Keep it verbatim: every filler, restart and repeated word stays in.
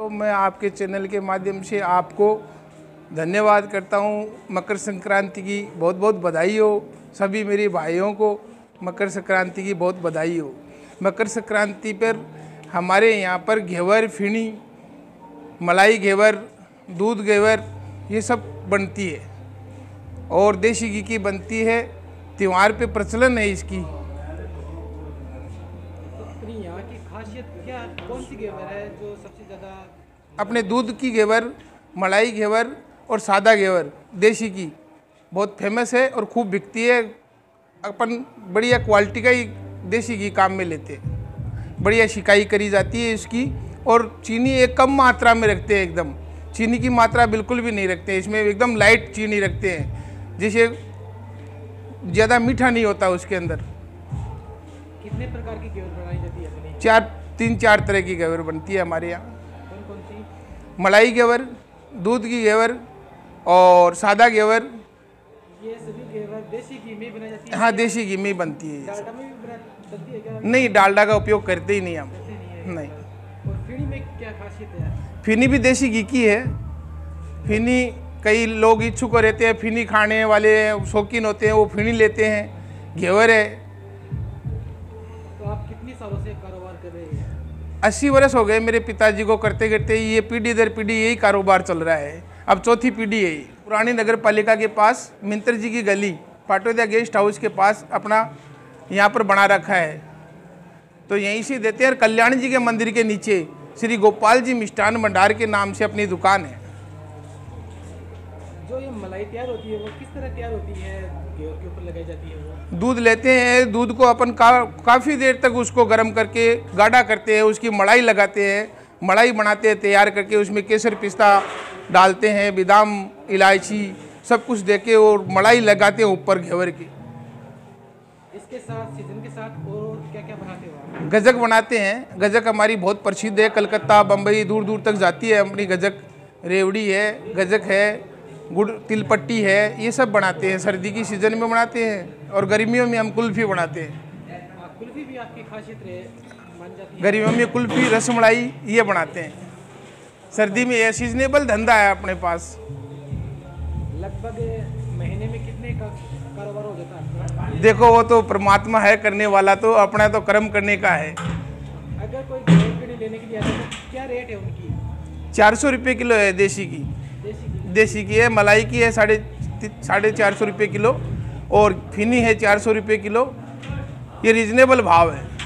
मैं आपके चैनल के माध्यम से आपको धन्यवाद करता हूँ। मकर संक्रांति की बहुत बहुत बधाई हो। सभी मेरे भाइयों को मकर संक्रांति की बहुत बधाई हो। मकर संक्रांति पर हमारे यहाँ पर घेवर, फिनी, मलाई घेवर, दूध घेवर ये सब बनती है और देसी घी की बनती है। त्योहार पे प्रचलन है इसकी। अपनी यहाँ की खासियत क्या, कौन सी घेवर है जो सबसे ज़्यादा? अपने दूध की घेवर, मलाई घेवर और सादा घेवर देसी की बहुत फेमस है और खूब बिकती है। अपन बढ़िया क्वालिटी का ही देसी घी काम में लेते हैं। बढ़िया शिकाई करी जाती है इसकी और चीनी एक कम मात्रा में रखते हैं। एकदम चीनी की मात्रा बिल्कुल भी नहीं रखते हैं इसमें, एकदम लाइट चीनी रखते हैं जिसे ज़्यादा मीठा नहीं होता उसके अंदर। कितने प्रकार की घेवर बनाई जाती है अपनी? चार तीन चार तरह की घेवर बनती है हमारे यहाँ। कौन कौन सी? मलाई घेवर, दूध की घेवर और सादा घेवर। ये सभी घेवर देसी घी में बनाई जाती है? हाँ, देसी घी में बनती है। डालडा में भी बनती है क्या? नहीं, डालडा का उपयोग करते ही नहीं हम। नहीं, नहीं। और फिनी में क्या खासियत है? फिनी भी देसी घी की है। फिनी कई लोग इच्छुक रहते हैं, फिनी खाने वाले शौकीन होते हैं, वो फिनी लेते हैं। घेवर है। तो आप कितनी सालों से कारोबार कर रहे हैं? अस्सी वर्ष हो गए मेरे पिताजी को करते करते। ये पीढ़ी दर पीढ़ी यही कारोबार चल रहा है। अब चौथी पीढ़ी है। पुरानी नगर पालिका के पास मिंत्र जी की गली, पाटोदिया गेस्ट हाउस के पास अपना यहाँ पर बना रखा है, तो यहीं से देते हैं। कल्याण जी के मंदिर के नीचे श्री गोपाल जी मिष्ठान भंडार के नाम से अपनी दुकान है। जो ये मलाई तैयार होती है वो किस तरह तैयार होती है? घेवर के ऊपर लगाई जाती है वो? दूध लेते हैं, दूध को अपन का काफ़ी देर तक उसको गर्म करके गाढ़ा करते हैं, उसकी मलाई लगाते हैं, मलाई बनाते हैं तैयार करके। उसमें केसर पिस्ता डालते हैं, बादाम, इलायची सब कुछ देके और मलाई लगाते हैं ऊपर घेवर की। इसके साथ सीजन के साथ और क्या क्या बनाते हो? गजक बनाते हैं। गजक हमारी बहुत प्रसिद्ध है। कलकत्ता, बम्बई दूर दूर तक जाती है अपनी गजक। रेवड़ी है, गजक है, गुड़ तिलपट्टी है, ये सब बनाते हैं। सर्दी की सीज़न में बनाते हैं और गर्मियों में हम कुल्फ़ी बनाते हैं। कुल्फ़ी भी आपकी खासियत रहे मान जाती है? गर्मियों में कुल्फ़ी, रसमलाई ये बनाते हैं। सर्दी में ये सीजनेबल धंधा है अपने पास। लगभग महीने में कितने का कारोबार हो जाता है? देखो, वो तो परमात्मा है करने वाला, तो अपना तो कर्म करने का है। अगर कोई घेवर पीढ़ी लेने के लिए आता है तो क्या रेट है उनकी? चार सौ रुपये किलो है देसी की। देसी की देसी की है। मलाई की है साढ़े साढ़े चार सौ रुपये किलो और फिनी है चार सौ रुपये किलो। ये रीजनेबल भाव है।